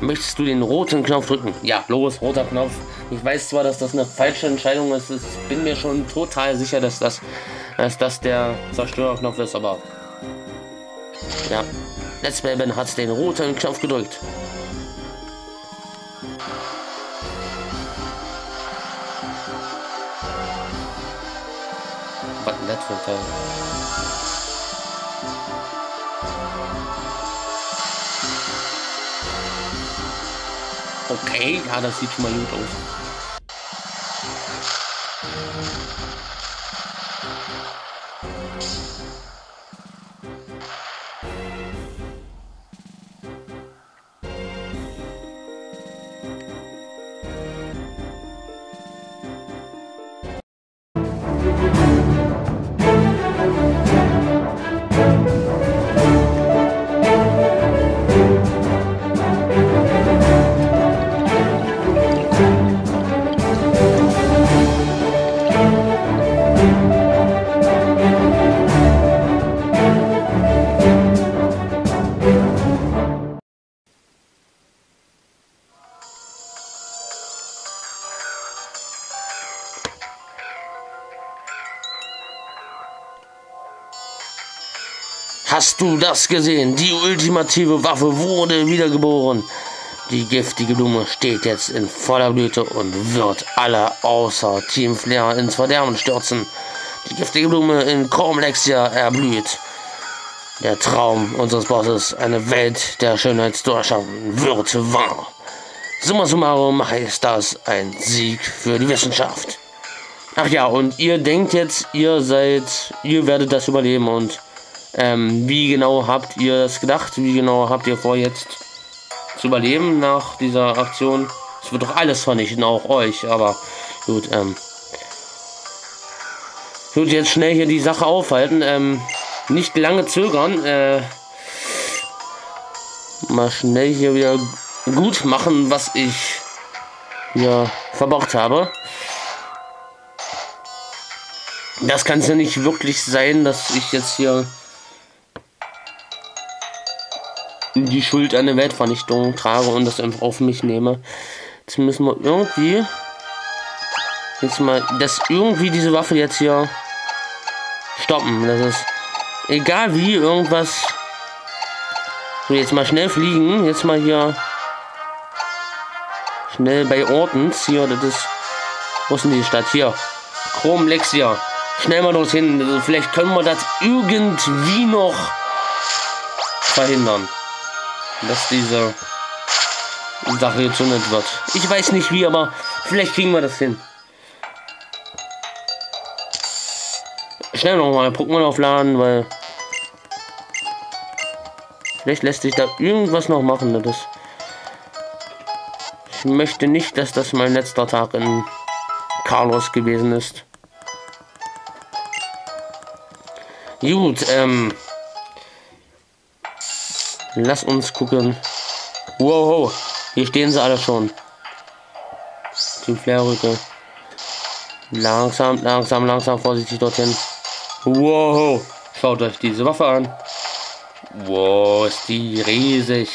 Möchtest du den roten Knopf drücken? Ja, los, roter Knopf. Ich weiß zwar, dass das eine falsche Entscheidung ist. Ich bin mir schon total sicher, dass das der Zerstörerknopf ist, aber ja. Let's Baben hat den roten Knopf gedrückt. Was denn das für ein Teil? Okay, ja, das sieht schon mal gut aus. Hast du das gesehen? Die ultimative Waffe wurde wiedergeboren. Die giftige Blume steht jetzt in voller Blüte und wird alle außer Team Flare ins Verderben stürzen. Die giftige Blume in Chromlexia erblüht. Der Traum unseres Bosses, eine Welt der Schönheit zu erschaffen, wird wahr. Summa summarum ist das ein Sieg für die Wissenschaft. Ach ja, und ihr denkt jetzt, ihr werdet das überleben und wie genau habt ihr das gedacht? Wie genau habt ihr vor, jetzt zu überleben nach dieser Aktion? Es wird doch alles vernichten, auch euch, aber gut, ich würde jetzt schnell hier die Sache aufhalten, nicht lange zögern, mal schnell hier wieder gut machen, was ich hier verbraucht habe. Das kann es ja nicht wirklich sein, dass ich jetzt hier die Schuld an der Weltvernichtung trage und das einfach auf mich nehme. Jetzt müssen wir irgendwie diese Waffe jetzt hier stoppen. Das ist egal wie, irgendwas. So, jetzt mal schnell fliegen. Jetzt mal hier schnell bei Ortens. Hier, das ist. Wo ist denn die Stadt? Hier. Chromlexia. Schnell mal dorthin. Also vielleicht können wir das irgendwie noch verhindern, dass diese Sache gezündet wird. Ich weiß nicht wie, aber vielleicht kriegen wir das hin. Schnell nochmal Pokémon aufladen, weil vielleicht lässt sich da irgendwas noch machen. Ich möchte nicht, dass das mein letzter Tag in Carlos gewesen ist. Gut, lass uns gucken. Wow, hier stehen sie alle schon. Die Flairrücke. Langsam, vorsichtig dorthin. Wow, schaut euch diese Waffe an. Wow, ist die riesig.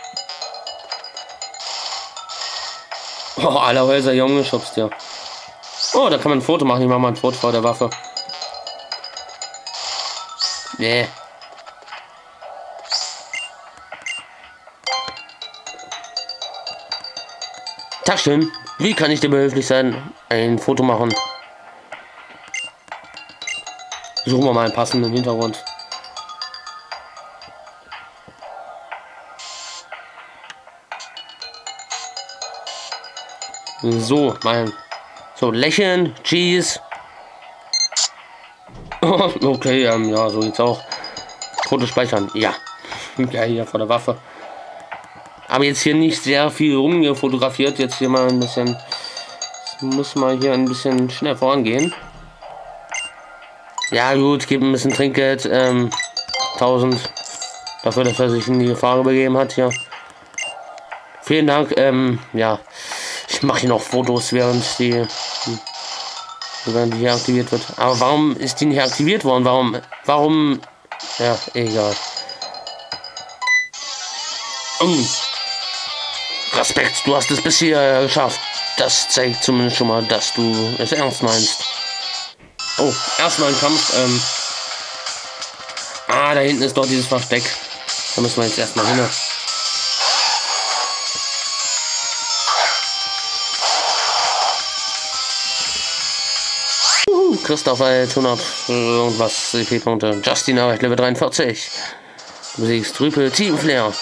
Oh, alle Häuser hier umgeschubst, ja. Oh, da kann man ein Foto machen. Ich mache mal ein Foto vor der Waffe. Nee. Taschen, wie kann ich dir behilflich sein? Ein Foto machen. Suchen wir mal einen passenden Hintergrund. So, lächeln, Cheese. Okay, ja, so geht's auch. Foto speichern, ja. Ja, hier vor der Waffe. Aber jetzt hier nicht sehr viel rumgefotografiert. Jetzt hier mal ein bisschen. Muss mal hier ein bisschen schnell vorangehen. Ja gut, gibt ein bisschen Trinkgeld. 1000 dafür, dass er sich in die Gefahr begeben hat hier. Vielen Dank. Ja, ich mache hier noch Fotos, während die hier aktiviert wird. Aber warum ist die nicht aktiviert worden? Warum? Ja, egal. Respekt, du hast es bisher geschafft. Das zeigt zumindest schon mal, dass du es ernst meinst. Oh, erstmal ein Kampf. Da hinten ist doch dieses Versteck. Da müssen wir jetzt erstmal hin. Christoph 100 irgendwas CP-Punkte. Justin erreicht Level 43. Du besiegst Rüpel Team Flair.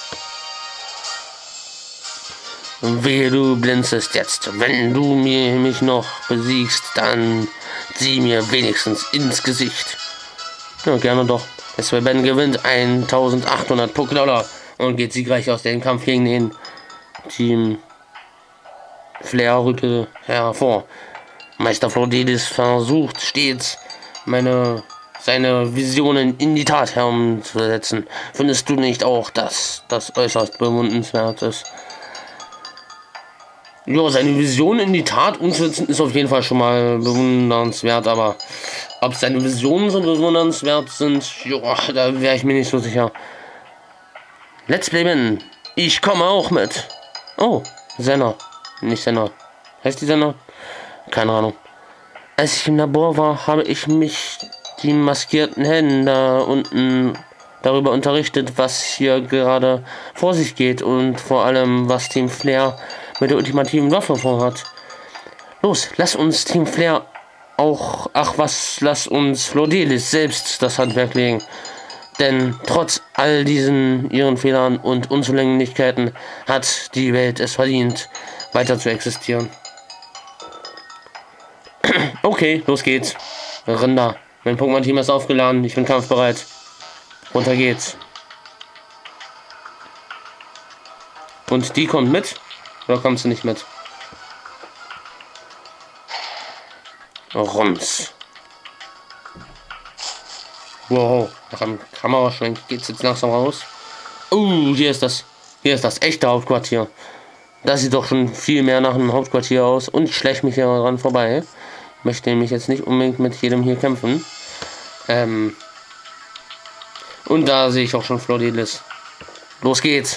Wehe, du blinzelst jetzt. Wenn du mich noch besiegst, dann sieh mir wenigstens ins Gesicht. Ja, gerne doch. SWBN gewinnt 1800 $, und geht siegreich aus dem Kampf gegen den Team Flair Rüpel hervor. Meister Flordelis versucht stets, seine Visionen in die Tat herumzusetzen. Findest du nicht auch, dass das äußerst bewundernswert ist? Ja, seine Vision in die Tat umzusetzen ist auf jeden Fall schon mal bewundernswert, aber ob seine Visionen so bewundernswert sind, ja, da wäre ich mir nicht so sicher. Let's Play Ben. Ich komme auch mit. Oh, Senna. Nicht Senna. Heißt die Senna? Keine Ahnung. Als ich im Labor war, habe ich mich die maskierten Helden da unten darüber unterrichtet, was hier gerade vor sich geht und vor allem, was Team Flair mit der ultimativen Waffe vorhat. Los, lass uns Team Flair lass uns Flordelis selbst das Handwerk legen. Denn trotz all ihren Fehlern und Unzulänglichkeiten hat die Welt es verdient, weiter zu existieren. Okay, los geht's. Rinder. Mein Pokémon-Team ist aufgeladen. Ich bin kampfbereit. Runter geht's. Und die kommt mit? Oder kommst du nicht mit? Rums. Wow. Nach einem Kameraschwenk geht's jetzt langsam raus. Hier ist das echte Hauptquartier. Das sieht doch schon viel mehr nach einem Hauptquartier aus. Und ich schleche mich hier dran vorbei. Ich möchte nämlich jetzt nicht unbedingt mit jedem hier kämpfen. Und da sehe ich auch schon Flordelis. Los geht's.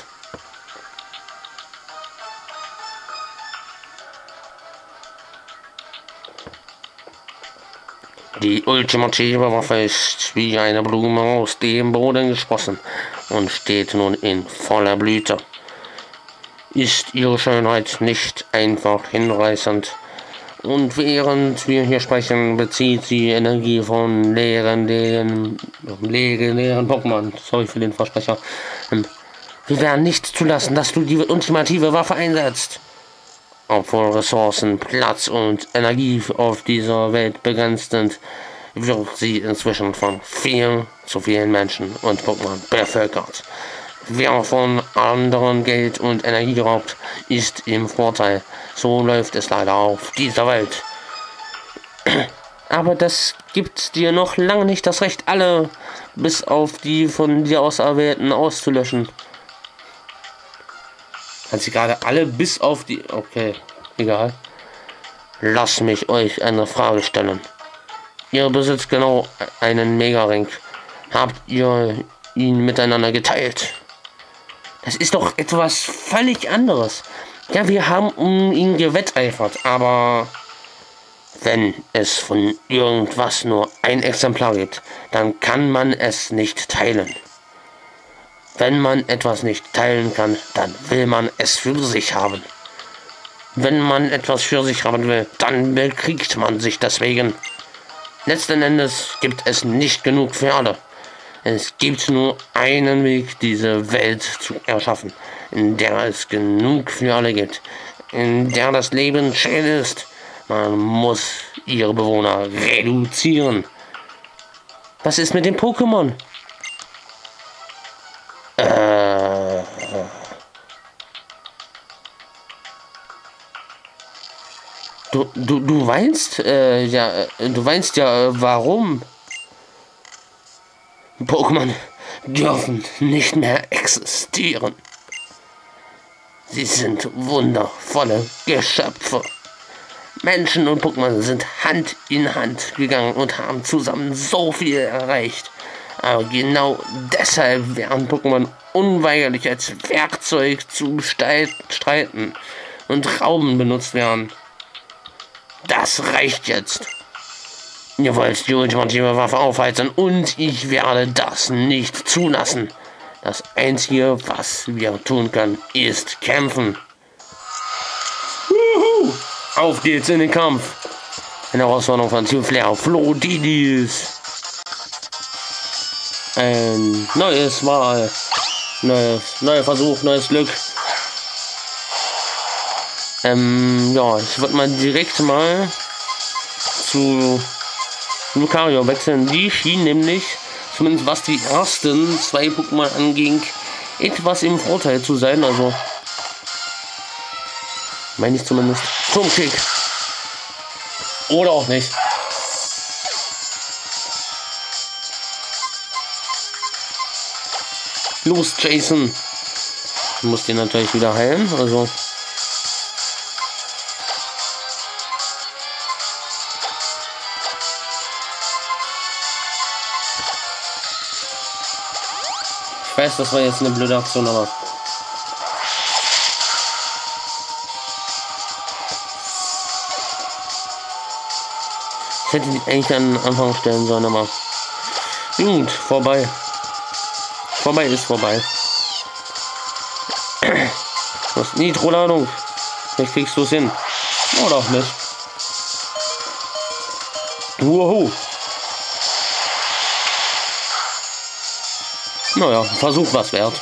Die ultimative Waffe ist wie eine Blume aus dem Boden gesprossen und steht nun in voller Blüte. Ist ihre Schönheit nicht einfach hinreißend? Und während wir hier sprechen, bezieht sie Energie von legendären Pokémon. Sorry für den Versprecher. Wir werden nicht zulassen, dass du die ultimative Waffe einsetzt. Obwohl Ressourcen, Platz und Energie auf dieser Welt begrenzt sind, wird sie inzwischen von viel zu vielen Menschen und Pokémon bevölkert. Wer von anderen Geld und Energie raubt, ist im Vorteil. So läuft es leider auf dieser Welt. Aber das gibt dir noch lange nicht das Recht, alle bis auf die von dir Auserwählten auszulöschen. Hat sie gerade alle bis auf die... Okay, egal. Lass mich euch eine Frage stellen. Ihr besitzt genau einen Mega-Ring. Habt ihr ihn miteinander geteilt? Das ist doch etwas völlig anderes. Ja, wir haben um ihn gewetteifert, aber wenn es von irgendwas nur ein Exemplar gibt, dann kann man es nicht teilen. Wenn man etwas nicht teilen kann, dann will man es für sich haben. Wenn man etwas für sich haben will, dann bekriegt man sich deswegen. Letzten Endes gibt es nicht genug für alle. Es gibt nur einen Weg, diese Welt zu erschaffen, in der es genug für alle gibt, in der das Leben schön ist. Man muss ihre Bewohner reduzieren. Was ist mit dem Pokémon? Du weinst? Du weinst ja, warum? Pokémon dürfen nicht mehr existieren. Sie sind wundervolle Geschöpfe. Menschen und Pokémon sind Hand in Hand gegangen und haben zusammen so viel erreicht. Aber genau deshalb werden Pokémon unweigerlich als Werkzeug zu streiten und Rauben benutzt werden. Das reicht jetzt. Ihr wollt die ultimative Waffe aufheizen und ich werde das nicht zulassen. Das Einzige, was wir tun können, ist kämpfen. Juhu! Auf geht's in den Kampf. Eine Herausforderung von Team Flair. Flodidis. Ein neues Mal. Neuer Versuch, neues Glück. Ja, ich würde mal direkt mal zu Lucario wechseln. Die schien nämlich, zumindest was die ersten 2 Pokémon anging, etwas im Vorteil zu sein. Also, meine ich zumindest. Turmkick. Oder auch nicht. Los, Jason. Ich muss den natürlich wieder heilen. Also. Ich weiß, das war jetzt eine blöde Aktion, aber. Ich hätte die eigentlich an den Anfang stellen sollen, aber. Gut, vorbei. Vorbei ist vorbei. Das ist Nitro-Ladung. Vielleicht kriegst du es hin. Oder auch nicht. Wow. Naja, Versuch was wert.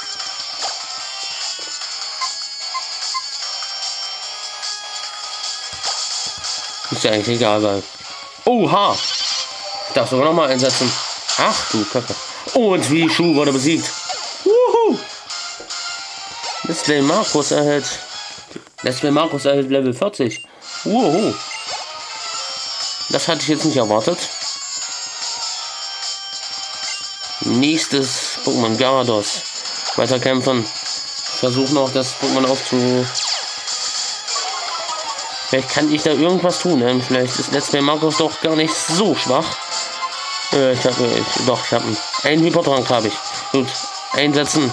Ist ja eigentlich egal, weil. Oha! Ich darf sogar noch mal einsetzen. Ach du Kacke. Und wie Schuh wurde besiegt. Wuhu! Leslie Markus erhält Level 40. Wuhu! Das hatte ich jetzt nicht erwartet. Nächstes Pokémon Gyarados. Weiter kämpfen. Versuche noch das Pokémon aufzu. Vielleicht kann ich da irgendwas tun. Ne? Vielleicht ist Leslie Markus doch gar nicht so schwach. Ich habe einen Hypertrank habe ich. Gut, einsetzen.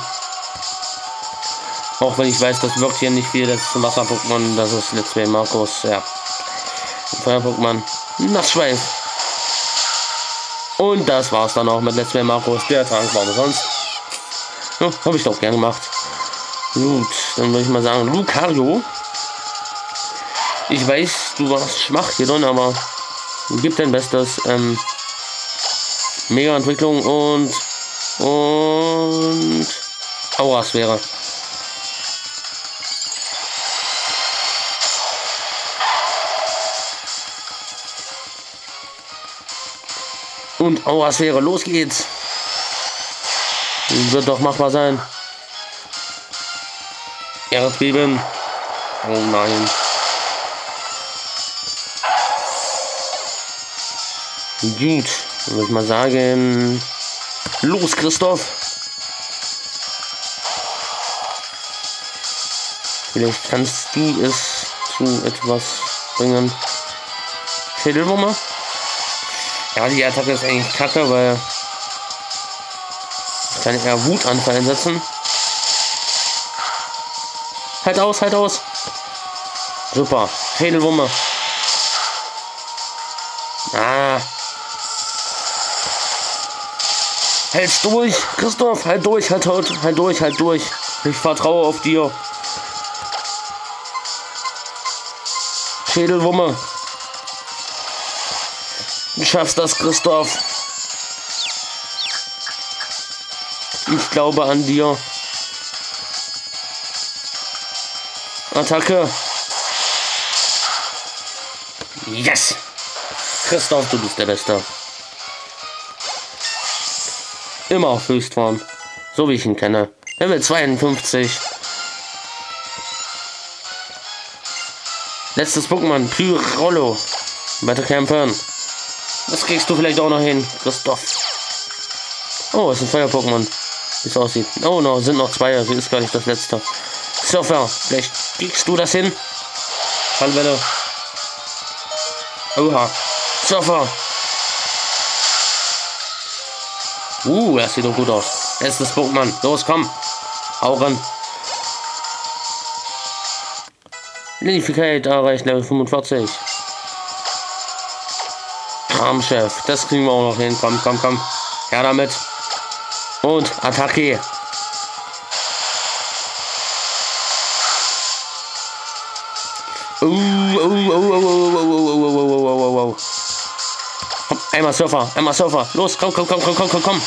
Auch wenn ich weiß, das wirkt hier nicht viel. Das ist ein Wasser-Pokémon. Das ist Leslie Markus. Ja. Feuer-Pokémon. Nassschweif. Und das war's dann auch mit Leslie Markus. Der Trank war umsonst. Ja, habe ich doch gern gemacht. Gut, dann würde ich mal sagen, Lucario. Ich weiß, du warst schwach hier drin, aber gib dein Bestes. Mega Entwicklung und Aura-Sphäre. Und Aura-Sphäre, los geht's. Wird doch machbar sein. Erdbeben. Oh nein. Gut, würde ich mal sagen. Los, Christoph. Vielleicht kannst du es zu etwas bringen. Schädelwurmer. Ja, die Attacke ist eigentlich kacke, weil ich kann eher Wutanfall einsetzen. Halt aus, halt aus. Super. Schädelwurmer. Ah. Hält's durch, Christoph, halt durch, halt durch. Ich vertraue auf dir. Schädelwumme. Du schaffst das, Christoph. Ich glaube an dir. Attacke. Yes. Christoph, du bist der Beste. Immer auf Höchstform. So wie ich ihn kenne. Level 52. Letztes Pokémon. Pyrollo. Weiter kämpfen. Das kriegst du vielleicht auch noch hin, Christoph. Oh, ist ein Feuer-Pokémon. Wie es aussieht. Oh no, sind noch 2. Also ist gar nicht das letzte. Surfer. Vielleicht kriegst du das hin. Fallwelle. Oha. Surfer. Das sieht doch gut aus. Erstes Pokémon. Los, komm. Hau ran. Lilificate erreicht Level 45. Kramchef. Das kriegen wir auch noch hin. Komm, komm, komm. Her damit. Und Attacke. Komm, einmal Surfer, einmal Surfer. Los, komm, komm, komm, komm, komm, komm, komm.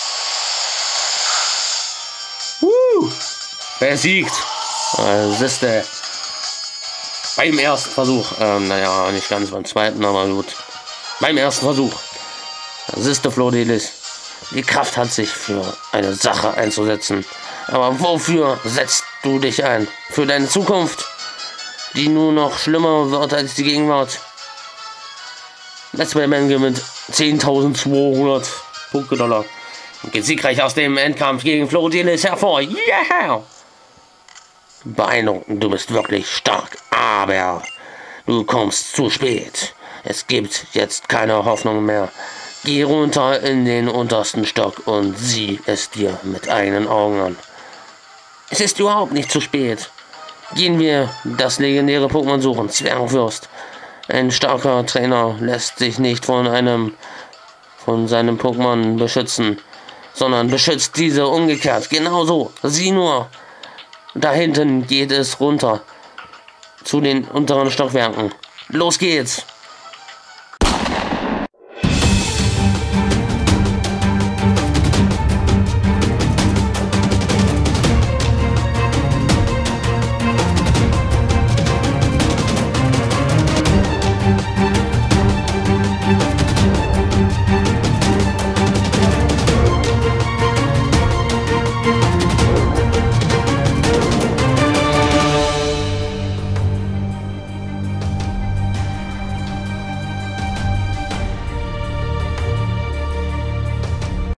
Besiegt. Siehste. Beim ersten Versuch. Naja, nicht ganz beim zweiten, aber gut. Beim ersten Versuch. Siehste, Flordelis. Die Kraft hat sich für eine Sache einzusetzen. Aber wofür setzt du dich ein? Für deine Zukunft, die nur noch schlimmer wird als die Gegenwart. Let's Play Man gewinnt 10.200 Punkte-Dollar und geht siegreich aus dem Endkampf gegen Flordelis hervor. Yeah! Beeindruckend, du bist wirklich stark, aber du kommst zu spät. Es gibt jetzt keine Hoffnung mehr. Geh runter in den untersten Stock und sieh es dir mit eigenen Augen an. Es ist überhaupt nicht zu spät. Gehen wir das legendäre Pokémon suchen, Zwergfürst. Ein starker Trainer lässt sich nicht von seinem Pokémon beschützen, sondern beschützt diese umgekehrt. Genauso. Sieh nur. Da hinten geht es runter zu den unteren Stockwerken. Los geht's.